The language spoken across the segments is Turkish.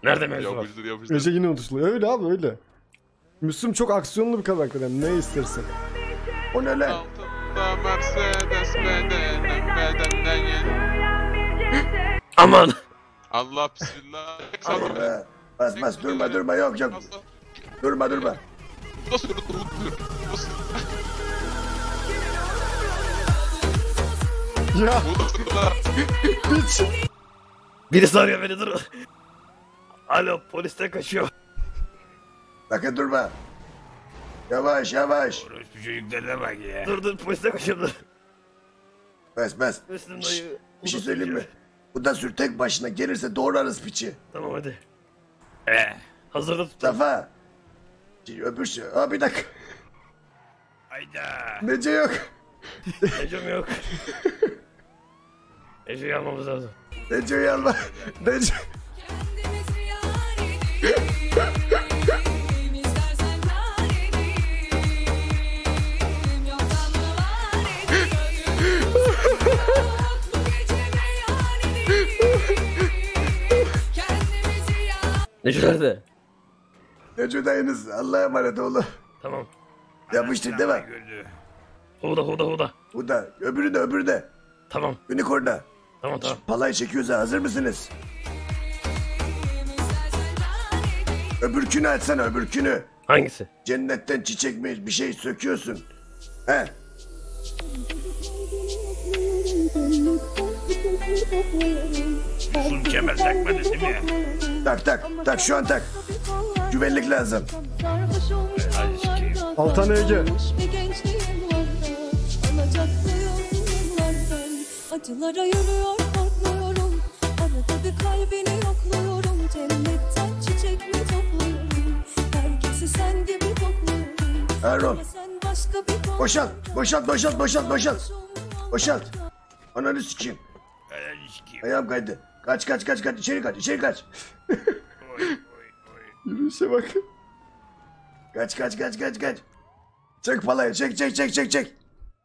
Nerede mevzu var? Yapıştır yapıştır. Ece yine unutuluyor. Öyle abi öyle. Müslüm çok aksiyonlu bir karakter yani ne istersen. O ne lan? Altında Mercedes bedenden yeni. Aman. Allah bismillah. Hayır be. Bas durma yok. Durma. Nasıl dur? Nasıl? Ya Bu hiç. Birisi arıyor beni, dur. Alo, polisten kaçıyor. Sakın durma. Yavaş. Orospu çocuklarına bak ya. Dur polisten kaçıyor, dur. Bas. Müslüm Şşş, dayı. bir şey söyleyeyim mi? Bu da sür tek başına gelirse doğrarız piçi. Tamam hadi. Hazırda tut. Safa. Öbür şey. Aa bir dakika. Hayda. Nece yok. Ecem yok. Ece'yi almamız lazım. Nece'yi alma. Nece. Nece nerede? Nece dayınız. Allah'a emanet oğlum. Tamam. Yapıştır değil mi? Huda. Bu da. Öbürü de. Tamam. Unicorn'da. Tamam. Palayı çekiyoruz ha. Hazır mısınız? Öbürkünü açsana öbürkünü. Hangisi? Cennetten çiçek mi bir şey söküyorsun. He. Sul kemer takmadın değil mi? Tak şu an tak. Güvenlik lazım. Hadi sikeyim. Altan Ege. Acılara yürüyor korkmuyorum. Arada bir kalbini yokluyorum. Cennetten çiçek mi topluyorum. Herkesi sen gibi kokluyorum. Erol. Sen başka bir Boşalt. Ananı sikeyim. Hadi sikeyim. Ayağım kaydı. Kaç. İçeri kaç. Yürüyüşe bak. Kaç. Çek palayı. Çek.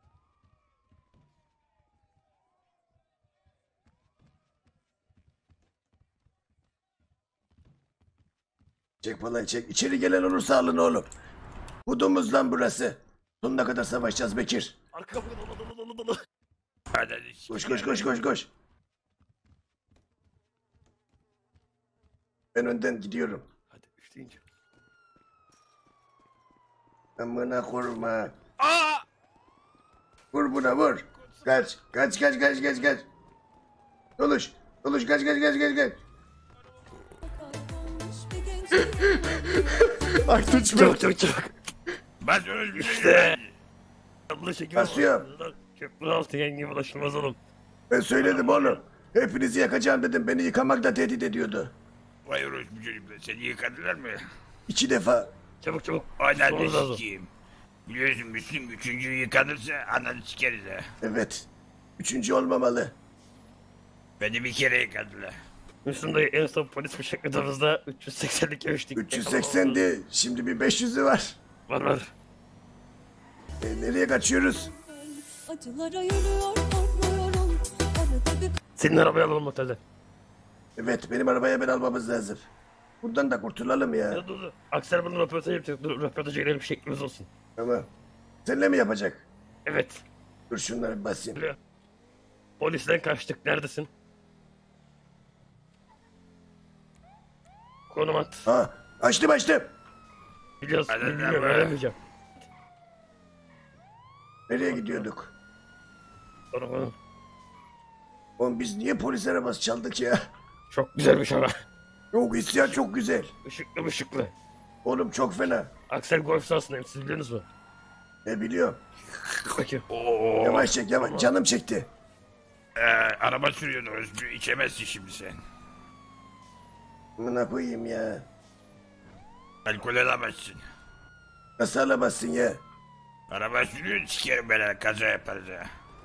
Çek palayı çek. İçeri gelen olursa alın oğlum. Budumuz lan burası. Sonuna kadar savaşacağız Bekir. Arka kapı dolu. Hadi sikeyim. Koş. Ben önden gidiyorum. Hadi 3 deyince. Amına kurma. Aa! Vur buna vur. Kaç. Doluş kaç. Aytunç mu? Çok. Ben öyle işte. Allah çekim. Basıyorum. Köprü altı yenge ulaşılmaz oğlum. Ben söyledim oğlum. Hepinizi yakacağım dedim. Beni yıkamakla tehdit ediyordu. Vay orospu çocuklar, seni yıkadılar mı? 2 defa. Çabuk. Ananı sikeyim. Biliyorsun Müslüm 3. yıkanırsa ananı sikeriz ha. Evet. 3. olmamalı. Beni bir kere yıkadılar. Müslüm dayı en son polis bıçakladığımızda 380'lik yemiştik. 380'di. Şimdi bir 500'ü var. Var. Nereye kaçıyoruz? acılara yürüyor korkmuyorum. Arada bir Senin arabayı alalım otelde. Evet benim arabaya ben almamız lazım. Buradan da kurtulalım ya. Ya dur. Aksel bunu röportaj yapacak. Dur röportaja girelim, şeklimiz olsun. Tamam. Seninle mi yapacak? Evet. Dur şunları bir basayım. Biliyor. Polisten kaçtık. Neredesin? Konum at. Ha, açtım. Biliyorsun. Hadi Bilmiyorum. be. Öğrenmeyeceğim. Nereye gidiyorduk? Konum. Oğlum biz niye polis arabası çaldık ya? Çok güzelmiş ama. Yok isyan çok güzel. Işıklı. Oğlum çok fena. Aksel golf sahasındayım. Siz biliyorsunuz mu? Ne biliyorum. Peki. Yavaş çek yavaş. Canım çekti. Araba sürüyorsun Özgür. İçemezsin şimdi sen. Buna koyayım ya. Alkol alamazsın. Nasıl alamazsın ya? Araba sürüyorsun sikerim ben kaza yaparız ha.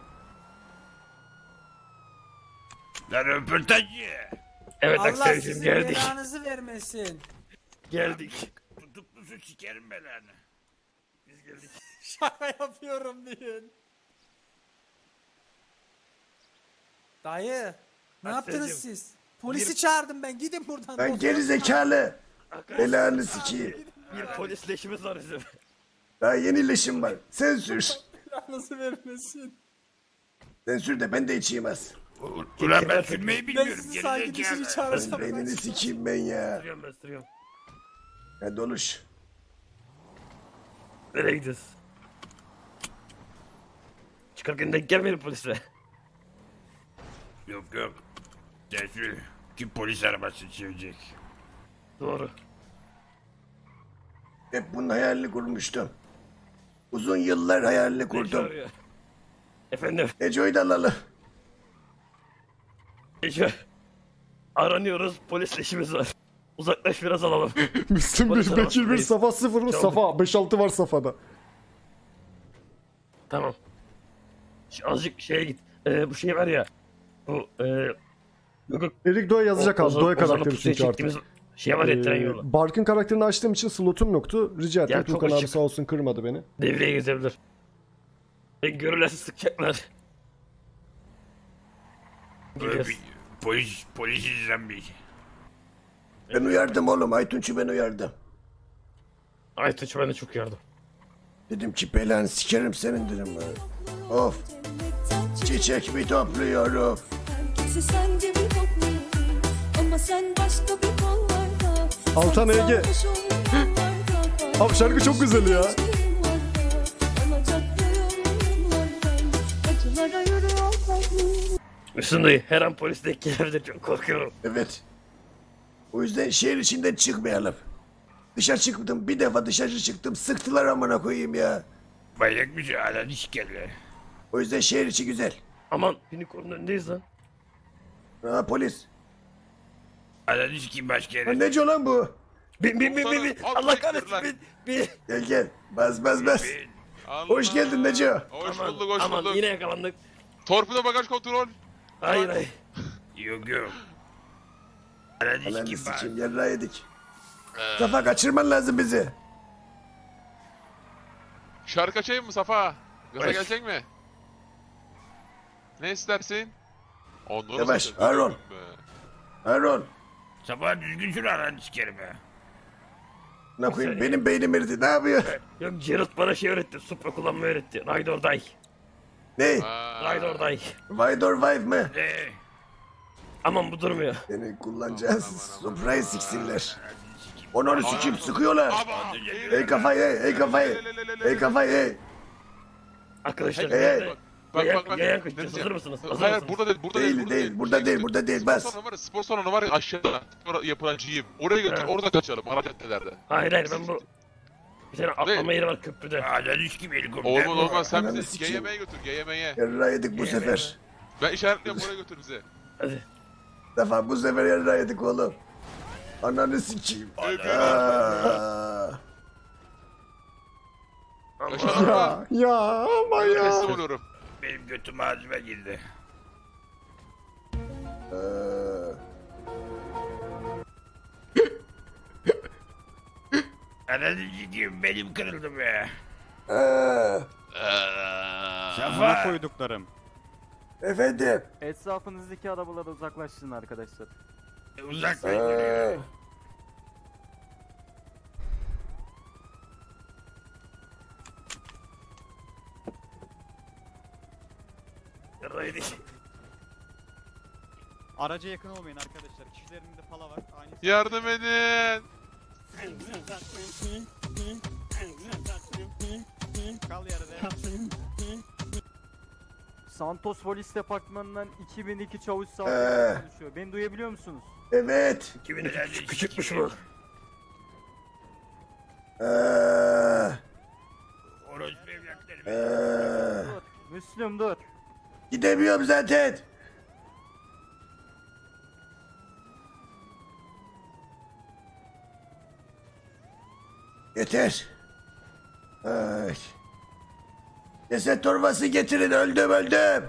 Lan röportajcı. Evet Allah Aksel'cim sizin geldik. belanızı vermesin. Geldik. Tutuklusu sikerim belanı. Biz geldik. Şaka yapıyorum diyin. Dayı, ne Akselciğim. yaptınız siz? Polisi çağırdım ben. Gidin buradan. Lan geri zekalı. Belanı sikeyim. Bir polis leşimiz var bizim. Daha yeni leşim var. Sen sür. Nasıl vermesin? Sen sür de ben de içeyim az. Ulan ben sürmeyi Ben bilmiyorum. sizi sanki dışarı Gerizekalı. çağırsam. Beynini sikeyim ben ya. Sürüyorum ben sürüyorum. Hadi oluş. Nereye gidiyoruz? Çıkarken denk gelmeyelim polisle. Yok yok. Sen sür. Kim polis arabası çevirecek? Doğru. Hep bunun hayalini kurmuştum. Uzun yıllar hayalini Neco kurdum. arıyor. Efendim Neco'yu da alalım. Neco. Aranıyoruz polis leşimiz var. Uzaklaş biraz alalım. Müslüm Polis 1, Bekir 1, arabasındayız. Safa 0 mı? Çabuk. Safa 5-6 var Safa'da. Tamam. Şu azıcık şeye git. Bu şey var ya. Bu yok. Erik Doğa yazacak abi. Doğa karakteri çünkü artık. çektiğimiz şey var ya tren yolu. Barkın karakterini açtığım için slotum yoktu. Rica ettim. Ya çok Tukan abi açık. sağ olsun kırmadı beni. Devreye gezebilir. Görürlerse sıkacaklar. Gidiyoruz. Polis izlenmiş. Ben uyardım oğlum. Aytunç'u ben uyardım. Aytunç bana çok yardım. Dedim ki belanı sikerim senin dedim. Of. Çiçek mi topluyorum? Herkesi sen gibi kokluyorum. Ama sen başka bir kollarda. Altan Ege. Sarhoş olun yollarda. Abi şarkı çok güzel ya. Gençliğim var da, alacaklıyım yıllardan. Acılara yürüyor kalbim. Müslüm dayı her an polis denk gelebilir çok korkuyorum. Evet. O yüzden şehir içinden çıkmayalım. Dışarı çıktım. Bir defa dışarı çıktım. Sıktılar amına koyayım ya. Manyak mısın? Hala diskerle. O yüzden şehir içi güzel. Aman unicorn'un önündeyiz lan. Ha polis. Hala diskiyim başka Ha, yere. nece lan bu? Bin. Al, Allah siktir kahretsin lan. bin. Gel gel. Bas. Allah. Hoş geldin Neco. Hoş Aman, bulduk, hoş aman bulduk. yine yakalandık. Torpido bagaj kontrol. Hayır. Yok yok. Hala Lan diskiyim bak. sikeyim yarrağı yedik. Safa kaçırman lazım bizi. Şarkı açayım mı Safa? Gaza Ay. gelecek mi? Ne istersin? Onları Yavaş, satayım. Harun. Be. Harun. Sabah düzgün sür hala diskerim ya. Ne koyayım benim beynim eridi. Ne yapıyor? Yok Geralt bana şey öğretti. Supra kullanmayı öğretti. Ride or die. Ne? Aa, Ride or die. Ride or Vive mı? Aman bu durmuyor. Seni kullanacağız. Supra'yı siksinler. Onu sikeyim sıkıyorlar. Aba. Ey kafayı ey kafayı. Ey kafayı. Arkadaşlar Hey. Bak. yayan kaçacağız. Hazır mısınız? Hazır Hayır mısınız? burada değil, burada değil. Burada değil. Bas. Spor salonu var ya aşağıda. Spor yapılacağım. Oraya götür, Evet. orada kaçalım ara caddelerde. Hayır ben bu... Bir tane atlama yeri var köprüde. Hala diskiyim helikopter. Olmaz sen Ananı bizi sikeyim. GYM'ye götür, GYM'ye. Yarrağı yedik bu sefer. Ben işaretliyorum oraya götür bizi. Hadi. Defa bu sefer yarrağı yedik oğlum. Ananı sikeyim. Aa. Yaşar abi. Ya ama ya. Teslim oluyorum. Benim götüm ağzıma girdi. Aa. Hala diskiyim benim kırıldı be. Aa. Safa. Koyduklarım. Efendim. Etrafınızdaki arabalara uzaklaştırın arkadaşlar. Uzaklaşın. Aa. Yarrağı yedik. Araca yakın olmayın arkadaşlar. Kişilerin de pala var. Aynı Yardım edin. kal yarıda. Santos Polis Departmanı'ndan 2002 çavuş sağlığı konuşuyor. Beni duyabiliyor musunuz? Evet. Kimin küçükmüş bu? Aa. Orospu evlatlarım. Aa. Dur. Müslüm dur. Gidemiyorum zaten. Yeter. Ay. Ceset torbası getirin öldüm. Ben kaçıyorum.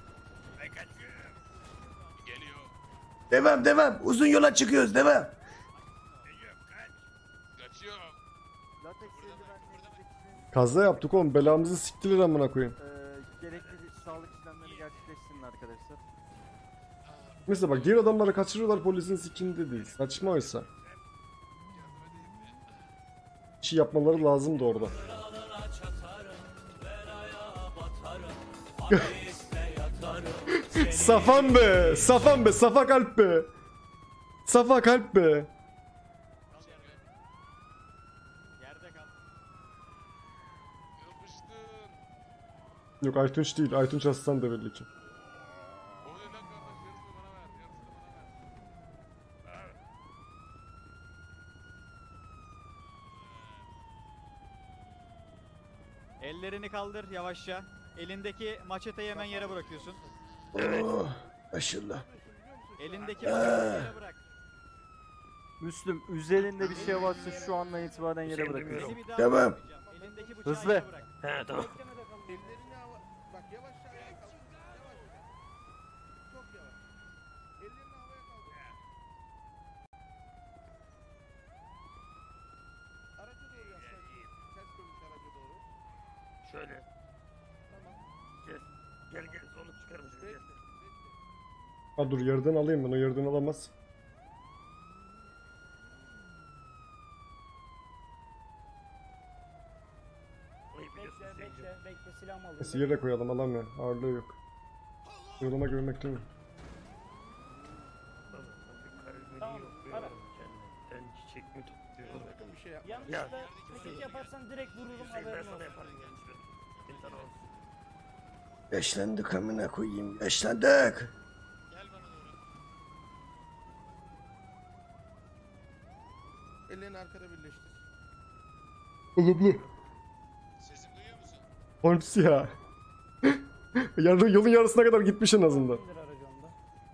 Geliyor. Devam. Uzun yola çıkıyoruz devam. Geliyorum kaç. Kaçıyor. Latex eldivenlerinizdeki Kaza yaptık oğlum. Belamızı siktiler amına koyayım. gerekli sağlık işlemlerini gerçekleştirin arkadaşlar. Mesela bak diğer adamları kaçırıyorlar polisin sikinde değil. Saçma oysa. Bir şey yapmaları lazımdı orada. Safan be! Safan be! Safa kalp be! Safa kalp be! Yapıştır. Yok Aytunç değil. Aytunç Aslan da belli ki. O ne lan kardeş? Yarısını bana ver. Yarısını bana ver. Ellerini kaldır yavaşça. Elindeki maçeteyi hemen yere bırakıyorsun. Oh, maşallah. Elindeki maçeteyi yere bırak. Müslüm üzerinde bir şey varsa şu andan itibaren yere Şey bırakıyorsun. bilmiyorum. Beni bir daha Tamam. bırakmayacağım. Elindeki bıçağı Hızlı. yere bırak. He tamam. Ellerini hava... Bak yavaş ayağa kalk. Yavaş. Çok yavaş. Ellerini havaya kaldır. Araca doğru yaklaş. Ters dönmüş araca doğru. Şöyle. Tamam. Gel zorluk çıkarmışım gel. Bekle. Ha dur yerden alayım ben. O yerden alamaz. Orayı biliyorsun Hüseyin'cim. bekle silahımı alayım. Neyse yere koyalım alamıyor. Ağırlığı yok. Yoluma görmek değil mi? Tamam, kendimden çiçek mi topluyorum? Sakın bir şey yapma. Yanlışlıkla hareket yaparsan direkt vururum Hüseyin ben haberin sana olsun. yaparım yanlışlıkla. Bir tane olsun. Yaşlandık amına koyayım. Yaşlandık. Gel bana doğru. Ellerini arkada birleştir. Olumlu. Sesimi duyuyor musun? Holmes ya. Yolun yarısına kadar gitmiş en azından. İndir aracı onda.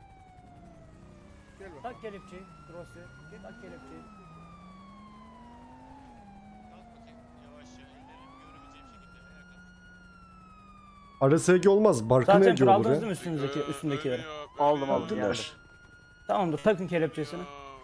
Gel bak. Tak kelepçeyi. Rossi. Tak kelepçeyi. Kalk bakayım. Yavaşça ellerimi görebileceğim şekilde ayağa kalk. RSG olmaz. Barkın Zaten Ege olur aldınız ya. değil mi üstündekileri? Aldım, aldım. Aldılar. Tamamdır takın kelepçesini.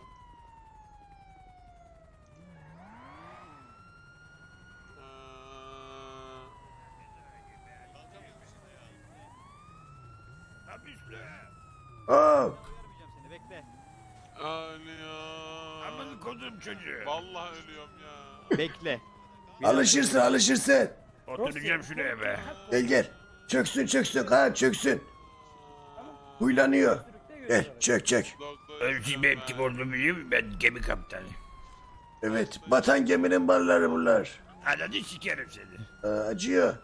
Lan Müslüm. Oh. Uyarmayacağım seni bekle. Ölüyorum. Amını kodum çocuğu. Vallahi ölüyorum ya. Bekle. Alışırsın alışırsın. Oturacağım şuraya be. Gel. Çöksün. Kalk çöksün. Huylanıyor. Çök. Doktor. Ölçü benim kim olduğumu biliyor musun? Ben gemi kaptanı. Evet. Batan geminin barları bunlar. Ananı sikerim seni. Acıyor.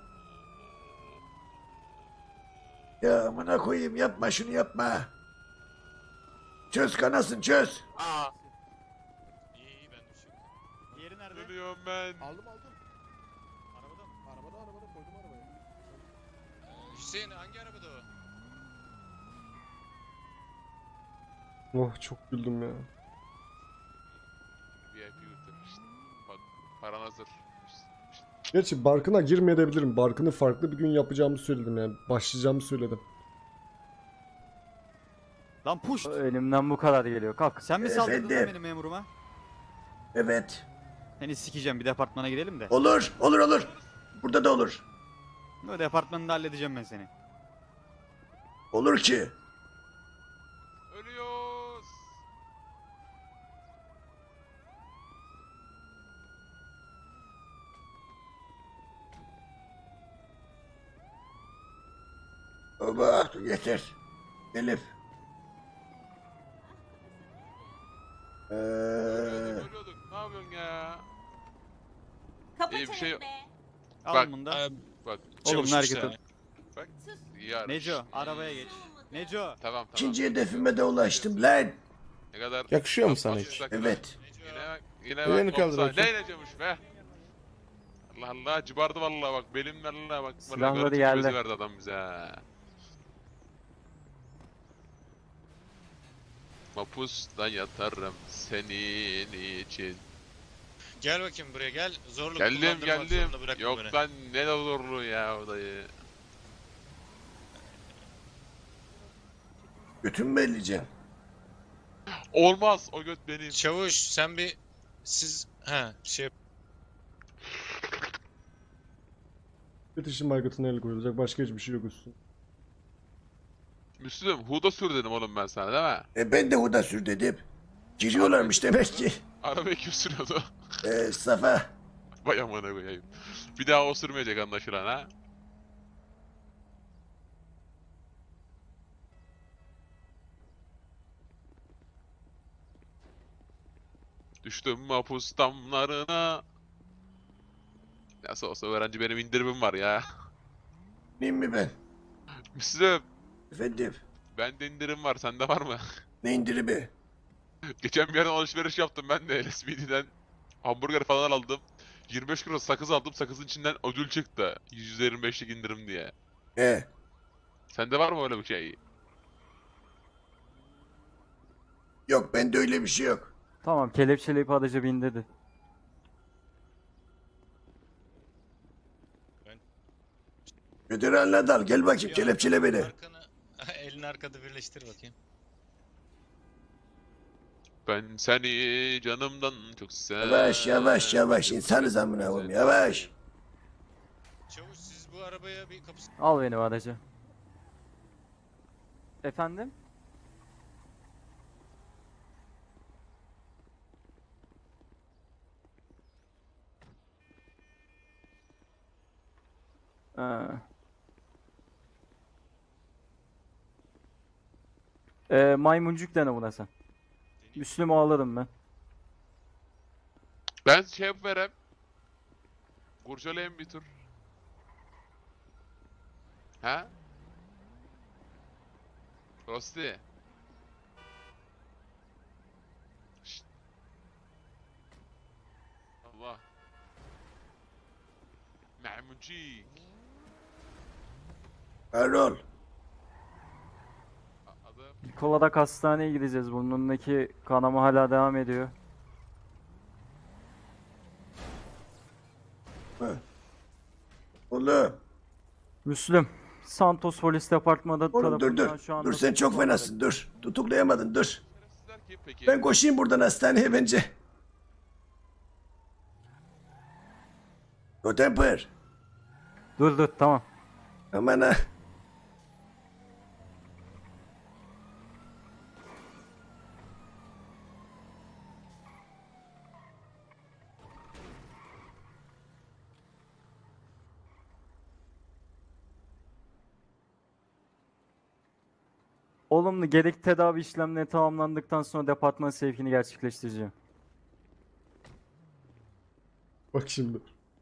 Ya amına koyayım yapma şunu yapma. Çöz kanasın çöz. İyi ben düşüyorum. Diğeri nerede? Ölüyorum ben. Aldım. Arabada mı? Arabada koydum arabaya. Hüseyin hangi arabada o? Oh çok güldüm ya. VIP götürmüş. Bak paran hazır. Gerçi Barkın'a girmeyebilirim. Barkın'ı farklı bir gün yapacağımı söyledim yani. Başlayacağımı söyledim. Lan push. Elimden bu kadar geliyor. Kalk. Sen mi saldırdın lan Efendim? benim memuruma? Evet. Seni sikeceğim bir departmana gidelim de. Olur. Burada da olur. O departmanında halledeceğim ben seni. Olur ki. Ölüyoruz. Baba yeter. Elif. Ölüyorduk. Ne yapıyorsun ya? İyi bir şey yok. Al Bak, bunu da. Bak. Oğlum hareket et. Bak. Yar. Neco arabaya geç. Neco. Tamam. İkinci hedefime de ulaştım lan. Ne kadar... Yakışıyor mu sana hiç? Basmışsak lan. Evet. Yine Ellerini bak. kaldır bakayım. Ne ineceğimiş be? Allah Allah cibardı vallahi bak belim vallahi bak. Silahları Böyle yerle. gözü verdi adam bize ha. Mapus'ta yatarım senin için. Gel bakayım buraya gel. Zorluk Geldim kullandırmak zorunda bırakma Yok beni. lan ne zorluğu ya o dayı. Götümü belleyeceğim. Olmaz o göt benim. Çavuş sen bir siz şey İletişim aygıtına el koyulacak. Başka hiçbir şey yok üstünde. Müslüm huda sür dedim oğlum ben sana değil mi? Ben de huda sür dedim. Giriyorlarmış demek ki. Arabayı kim sürüyordu? Safa. Vay amına koyayım. Bir daha o sürmeyecek anlaşılan ha. Düştüm mahpus damlarına. Nasıl olsa öğrenci benim indirimim var ya. Neyim mi ben? Müslüm, Efendim. bende indirim var, sende var mı? Ne indirimi? Geçen bir yerden alışveriş yaptım ben de LSPD'den. Hamburger falan aldım. 25 kilo sakız aldım, sakızın içinden ödül çıktı. %25'lik indirim diye. He. Sende var mı öyle bir şey? Yok bende öyle bir şey yok. Tamam kelepçeleyip adaca bin dedi. Federal Nadal gel bakayım kelepçele beni. Arkanı, elini arkada birleştir bakayım. Ben seni canımdan çok seviyorum. Yavaş yavaş yavaş insanız amına koyayım yavaş. Çavuş siz bu arabaya bir kapısı... Al beni adaca. Efendim? Ha. Maymuncuk dene buna sen. Müslüm'ü alırım ben. Ben şey yapıverem. Kurcalayayım bir tur. Ha? Rosti. Şşt. Allah. Mahmucik. Erol. Adım. Nikola hastaneye gideceğiz. Burnundaki kanama hala devam ediyor. Oğlum. Müslüm. Santos Polis Departmanı Oğlum dur tarafından dur. şu anda Dur sen çok tutuklanarak- fenasın dur. Tutuklayamadın dur. Şerefsizler kim peki? Ben koşayım buradan hastaneye bence. No temper. Dur tamam. Aman ha. Olumlu gerekli tedavi işlemleri tamamlandıktan sonra departman sevkini gerçekleştireceğim. Bak şimdi.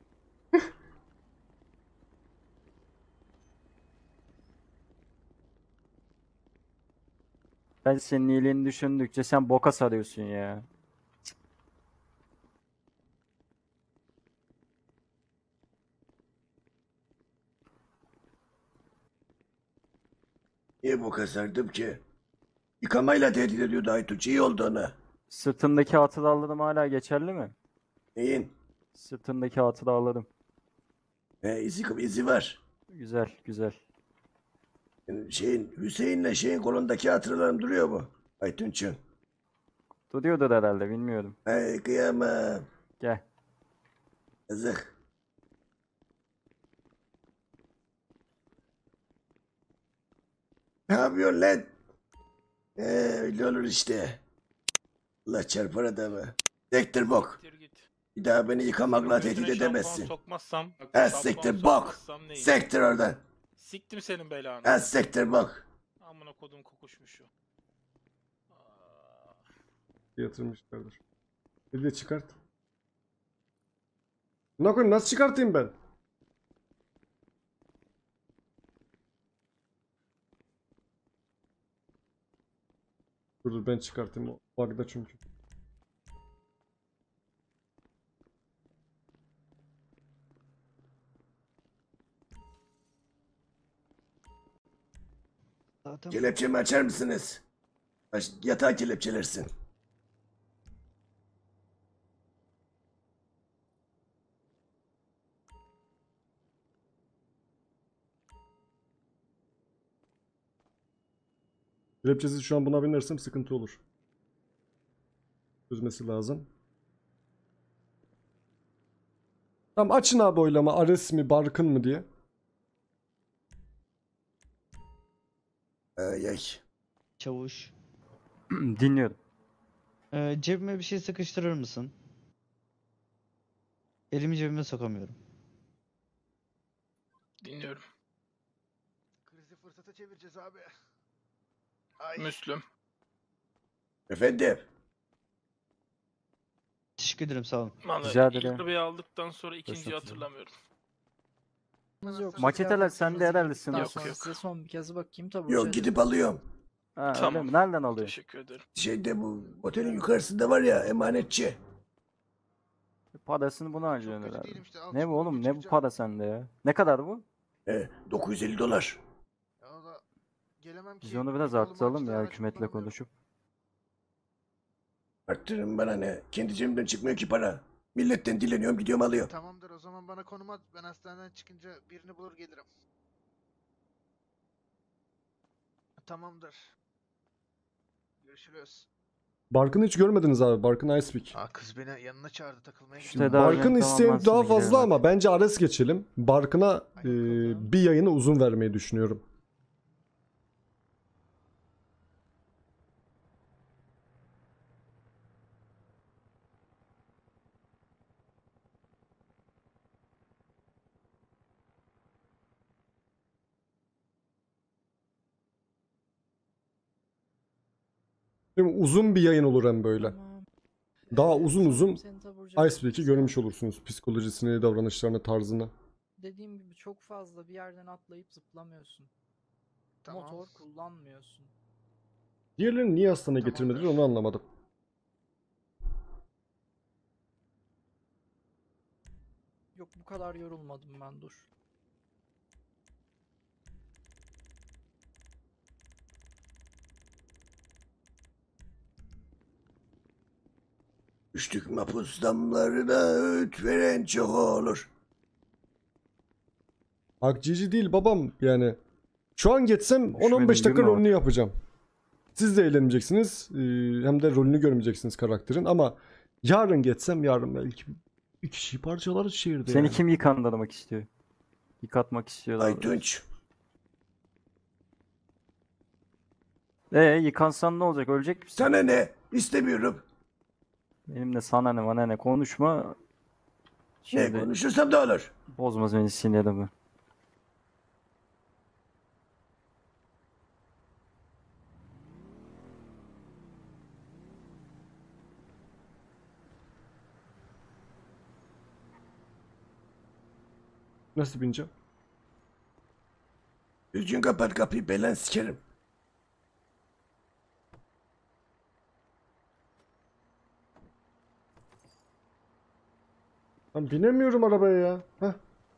Ben senin iyiliğini düşündükçe sen boka sarıyorsun ya. Niye bu kasardım ki? Yıkamayla tehdit ediyordu Aytunç. İyi oldu ona. Sırtındaki hatıralarım hala geçerli mi? Neyin? Sırtındaki hatıralarım. İzi var. Güzel. Hüseyin'le kolundaki hatıralarım duruyor mu? Aytunç'un. Duruyordur herhalde bilmiyorum. Ay kıyamam. Gel. Yazık. Ne yapıyorsun lan? Öyle olur işte. Allah çarpar adamı. Sektir bok. Bir daha beni yıkamakla tehdit edemezsin. Sokmazsam. Sektir bok. Sektir oradan. Siktim senin belanı. Sektir bok. Amına kodum kokuşmuşu. Yatırmışlardır. Bir de çıkart. Ne koyayım nasıl çıkartayım ben? Dur ben çıkartayım o bug'da çünkü. Kelepçemi açar mısınız? Yatağı kelepçelersin. Kelepçesiz şu an buna binersem sıkıntı olur. Çözmesi lazım. Tamam açın abi oylama. Ares mi Barkın mı diye. Ay ay. Çavuş. Dinliyorum. Cebime bir şey sıkıştırır mısın? Elimi cebime sokamıyorum. Dinliyorum. Krizi fırsata çevireceğiz abi. Ay. Müslüm. Efendim. Teşekkür ederim, sağ olun. Vallahi Rica ilk ederim. arabayı aldıktan sonra ikinciyi Fırsat hatırlamıyorum. Maçeteler sende herhalde sınırsın. Yok yok. Size son bir kez bakayım tabii. Yok gidip alıyorum. Ha, Tamam. öyle mi? Nereden alıyorsun? Teşekkür ederim. Şeyde bu otelin yukarısında var ya emanetçi. Parasını buna harcıyorsun kötü herhalde. değilim işte, al Ne bu çıkıp oğlum? Ne bu çıkacağım. para sende ya? Ne kadar bu? $950. Ya da gelemem ki. Biz onu biraz Yolum arttıralım açtı, ya araç hükümetle kullanamıyorum. konuşup. Arttırın bana ne? Kendi cebimden çıkmıyor ki para. Milletten dileniyorum gidiyorum alıyorum. Tamamdır, o zaman bana konum at. Ben hastaneden çıkınca birini bulur gelirim. Tamamdır. Görüşürüz. Barkın'ı hiç görmediniz abi. Barkın Icepeak. Aa, kız beni yanına çağırdı, takılmaya İşte gidiyorum. daha Barkın önce isteyen tamamlansın, daha gidelim fazla hadi. ama bence Ares geçelim. Barkın'a Ay, bakalım. bir yayını uzun vermeyi düşünüyorum. Değil mi? Uzun bir yayın olur hem böyle. Tamam. Daha uzun uzun Seni taburcu Icepeak'i görmüş olursunuz. Psikolojisini, davranışlarını, tarzını. Dediğim gibi çok fazla bir yerden atlayıp zıplamıyorsun. Motor kullanmıyorsun. Diğerlerini niye hastaneye Tamamdır. getirmediler onu anlamadım. Yok, bu kadar yorulmadım ben, dur. Düştük mapus damlarına öğüt veren çok olur. Akcici değil babam yani. Şu an geçsem 10-15 Düşmediğin dakika gün mü var? rolünü yapacağım. Siz de eğleneceksiniz. Hem de rolünü görmeyeceksiniz karakterin ama yarın geçsem yarın belki bir kişiyi parçalarız şehirde Seni yani. kim yıkandırmak istiyor? Yıkatmak istiyorlar. Aytunç. Yıkansan ne olacak? Ölecek misin? Sana ne? İstemiyorum. Benimle sana ne bana ne konuşma. Ne Şimdi konuşursam da olur. bozmaz beni sinirimi. Nasıl bineceğim? Düzgün kapat kapıyı, belen sikerim. Ben binemiyorum arabaya ya. Heh.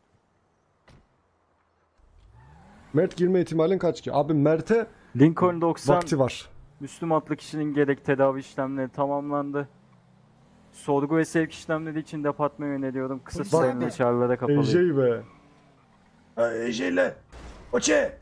Mert girme ihtimalin kaç ki? Abi Mert'e Lincoln 90 vakti var. Müslüm adlı kişinin gerek tedavi işlemleri tamamlandı. Sorgu ve sevk işlemleri için departmana yöneliyorum. Kısa süreli çağrılara kapalıyım. Ejey be. Eceyle. Oçe.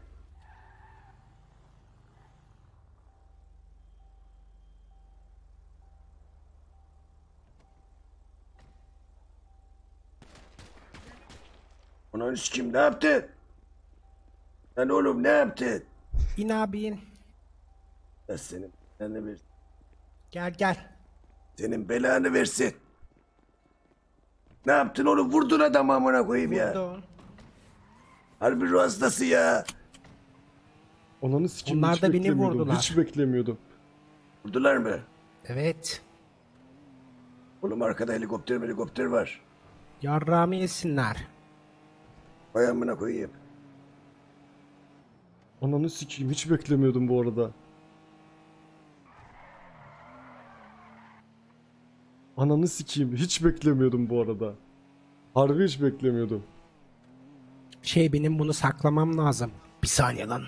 Ulan kim ne yaptı? Lan oğlum ne yaptın? İn abi in. Ben senin belanı versin. Gel. Senin belanı versin. Ne yaptın oğlum? Vurdun adamı amına koyayım ya. Harbi ruh hastası ya. Ananı sikeyim Onlar hiç da beni beklemiyordum. vurdular. Hiç beklemiyordum. Vurdular mı? Evet. Oğlum arkada helikopter var. Yarrağımı yesinler. Vay amına koyayım. Ananı sikeyim hiç beklemiyordum bu arada. Ananı sikeyim hiç beklemiyordum bu arada. Harbi hiç beklemiyordum. Benim bunu saklamam lazım. Bir saniye lan.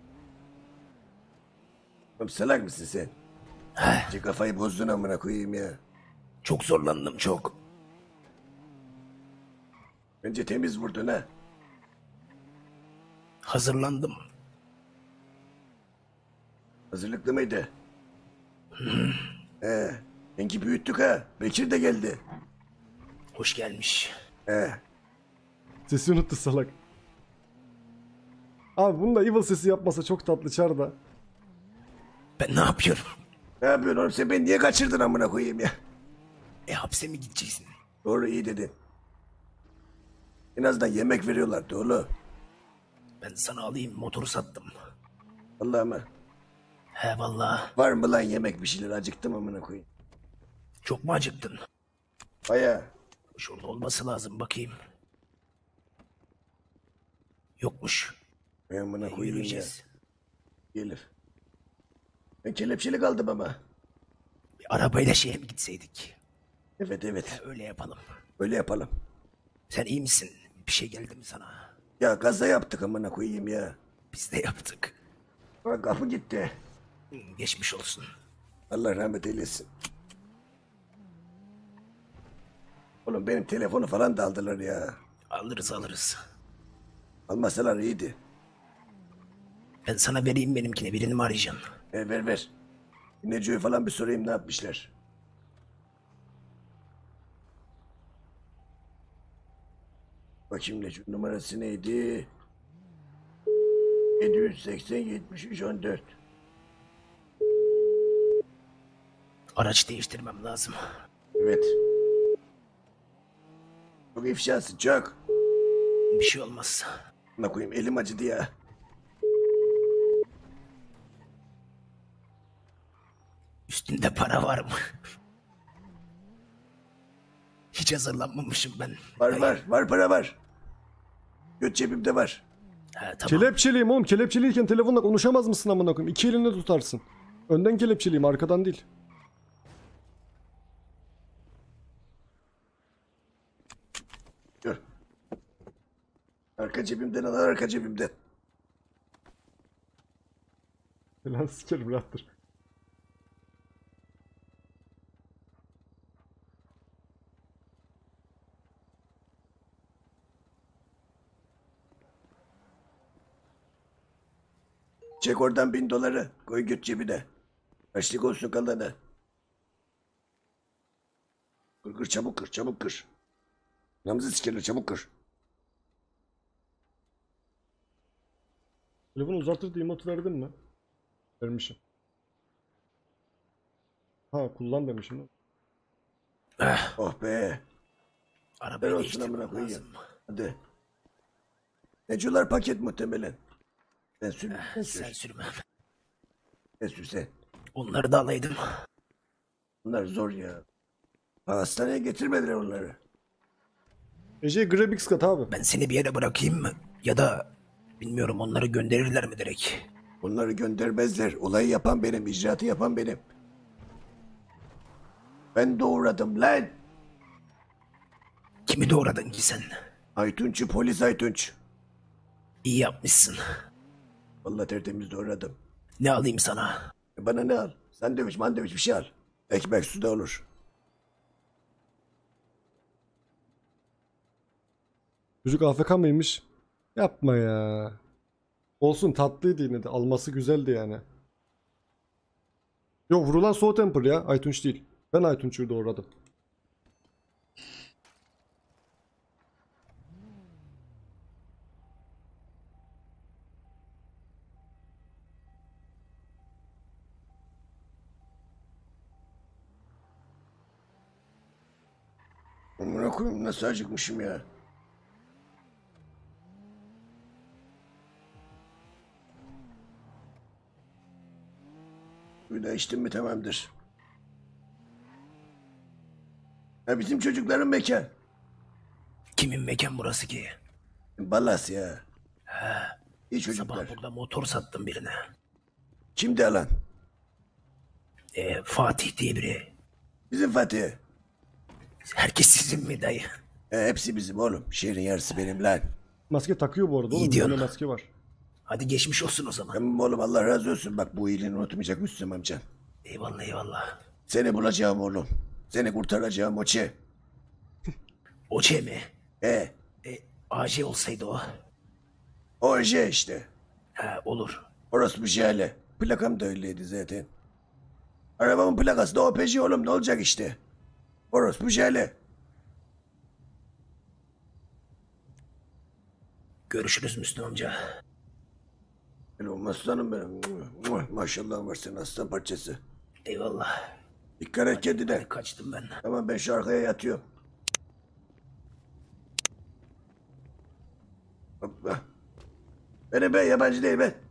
Oğlum salak mısın sen? İyice kafayı bozdun amına koyayım ya. Çok zorlandım çok. Bence temiz vurdun ha. Hazırlandım. Hazırlıklı mıydı? Enki büyüttük ha. Bekir de geldi. Hoş gelmiş. Sesi unuttu salak. Abi bunun da evil sesi yapmasa çok tatlı çarda. Ben ne yapıyorum? Ne yapıyorsun oğlum sen beni niye kaçırdın amına koyayım ya? Hapse mi gideceksin? Doğru iyi dedin. En azından yemek veriyorlardı oğlum. Ben sana alayım, motoru sattım. Vallahi mı? He vallahi. Var mı lan yemek bir şeyler acıktım amına koyayım. Çok mu acıktın? Baya. Şurada olması lazım, bakayım. Yokmuş. Ben amına koyayım ya. Yürüyeceğiz. Gelir. Ben kelepçeli kaldım ama. Bir arabayla şeye mi gitseydik? Evet evet. Öyle yapalım. Öyle yapalım. Sen iyi misin? Bir şey geldi mi sana? Ya kaza yaptık amına koyayım ya. Biz de yaptık. Bak kapı gitti. Geçmiş olsun. Allah rahmet eylesin. Oğlum benim telefonu falan da aldılar ya. Alırız alırız. Almasalar iyiydi. Ben sana vereyim benimkine, birini mi arayacaksın? Ver ver. Neco'yu falan bir sorayım ne yapmışlar. Bakayım Neco numarası neydi? 780 73 14. Araç değiştirmem lazım. Evet. Çok ifşası çok. Bir şey olmaz. Ne koyayım elim acıdı ya. Üstünde para var mı? Hiç hazırlanmamışım ben. Var para var. Göt cebimde var. He, tamam. Kelepçeliyim oğlum. Kelepçeliyken telefonla konuşamaz mısın amına koyayım? İki elinde tutarsın. Önden kelepçeliyim, arkadan değil. Dur. Arka cebimden al, arka cebimden. Lan sikerim rahattır. Çek oradan $1000. Koy göt cebine. Açlık olsun kalana. Kır çabuk kır çabuk kır. Namzı sikerler çabuk kır. Telefonu uzatır diye emot verdin mi? Vermişim. Ha kullan demişim lan. Oh be. Arabayı olsun değiştirmem amına koyayım. lazım. Hadi. Necular paket muhtemelen. Sen sür. Sen sürme. Sen sür sen. Onları da alaydım. Bunlar zor ya. Hastaneye getirmediler onları. Ece Grabix kat abi. Ben seni bir yere bırakayım mı? Ya da bilmiyorum, onları gönderirler mi direkt? Onları göndermezler. Olayı yapan benim, icraatı yapan benim. Ben doğradım lan. Kimi doğradın ki sen? Aytunç'u, polis Aytunç. İyi yapmışsın. Vallahi tertemiz doğradım. Ne alayım sana? Bana ne al? Sandviç, mandviç bir şey al. Ekmek su da olur. Çocuk AFK mıymış? Yapma ya. Olsun, tatlıydı yine de. Alması güzeldi yani. Yok, vurulan Soul Temple ya. Aytunç değil. Ben Aytunç'u doğradım. Amına koyayım nasıl acıkmışım ya. Suyu da içtim mi tamamdır. Ha bizim çocukların mekan. Kimin mekan burası ki? Balas ya. He. İyi çocuklar. Sabah burada motor sattım birine. Kimdi alan? Fatih diye biri. Bizim Fatih. Herkes sizin mi dayı? Hepsi bizim oğlum. Şehrin yarısı benim lan. Maske takıyor bu arada İyi oğlum. diyorsun. Böyle maske var. Hadi geçmiş olsun o zaman. Tamam oğlum Allah razı olsun. Bak bu iyiliğini unutmayacak Müslüm amcan. Eyvallah eyvallah. Seni bulacağım oğlum. Seni kurtaracağım Oçe. Oçe mi? He. AC olsaydı o. Oje işte. He, olur. Orospu Jale. Plakam da öyleydi zaten. Arabamın plakası da OPJ oğlum ne olacak işte. Orospu Jale. Görüşürüz Müslüm amca. Helal aslanım benim. Maşallah var senin aslan parçası. Eyvallah. Dikkat et kendine. Hadi kaçtım ben. Tamam ben şu arkaya yatıyorum. Hoppa. Ben yabancı değil ben.